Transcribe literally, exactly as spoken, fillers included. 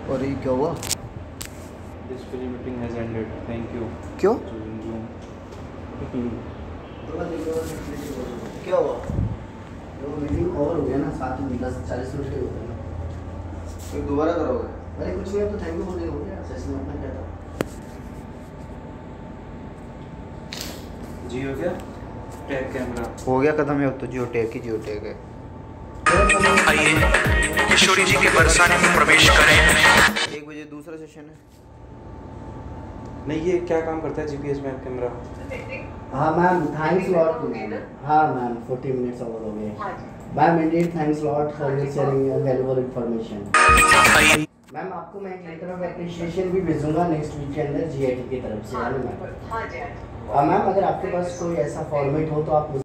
और ये क्या हुआ? This free meeting has ended. Thank you. क्यों? Choosing Zoom. क्या हुआ? वो मीटिंग ओवर हो गया ना, सात में दस चालीस मिनट के होता है ना। फिर दोबारा करोगे? अरे कुछ नहीं, तो थैंक यू बोल देंगे, हो गया सेशन में अपना क्या था। जी हो गया? टैग कैमरा हो गया खत्म है, अब तो जियो टैग की जियो टैग है। आइए किशोरी जी के बरसाने में प्रवेश करें। एक बजे दूसरा सेशन है। नहीं, ये क्या काम करता है जीपीएस मैप कैमरा? हाँ मैम, थैंक्स लॉट। हाँ मैम, फोर्टी मिनट्स ओवर हो गए। Ma'am indeed thanks lot for your sharing valuable information. Ma'am आपको मैं एक लेटर ऑफ एप्रिशिएशन भी भेजूंगा नेक्स्ट वीक के अंदर जीआईटी की तरफ से। मैम, हाँ मैम, अगर आपके पास कोई ऐसा फॉर्मेट हो तो आप